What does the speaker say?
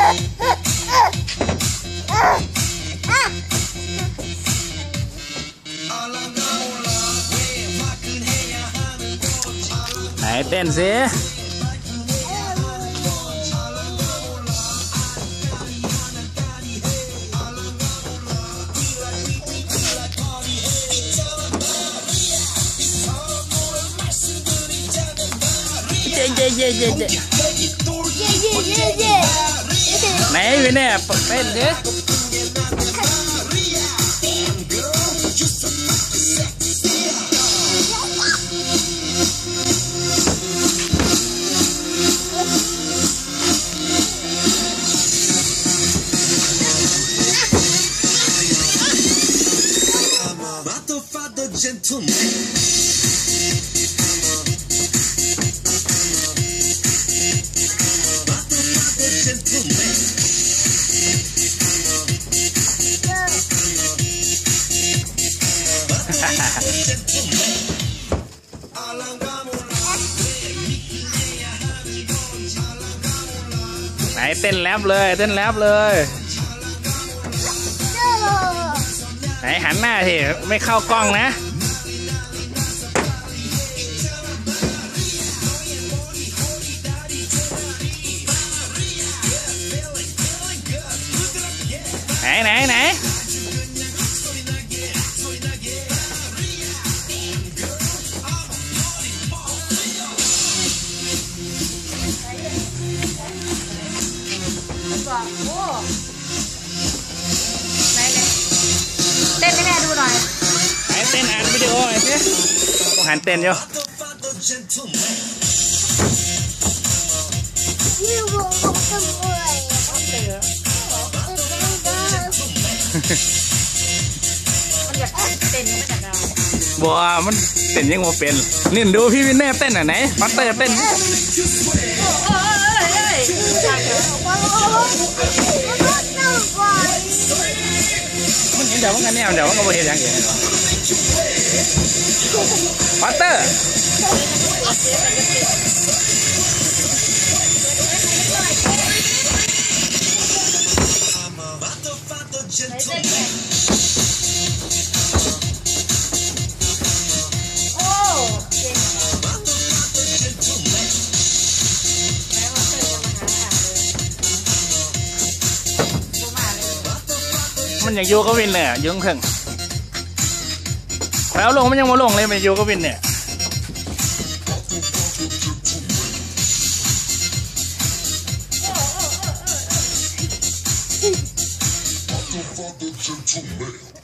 ไหนเต้นสิไหนพี่เนี่ยเต้นดิไหนเต้นแรปเลยเต้นแรปเลยไหนหันหน้าทีไม่เข้ากล้องนะไหนโอ้ไหนเต้นให้แม่ดูหน่อยไหนเต้นอ่านวิดีโอหน่อยสิต้องหันเต้นอยู่มันอยากเต้นไม่จัดการบัวมันเต้นยังโมเป็นนี่ดูพี่วินเน่เต้นไหนปัตเตอร์เต้นมันเห็นเดี๋ยวมันกันแนวเดี๋ยวมันก็บ่เห็นอย่างเงี้ยปัตเตอร์มันอยากอยู่ก็วินเลยยุ่งขึ้นแล้วลงมันยังมาลงเลยมันอยู่ก็วินเนี่ย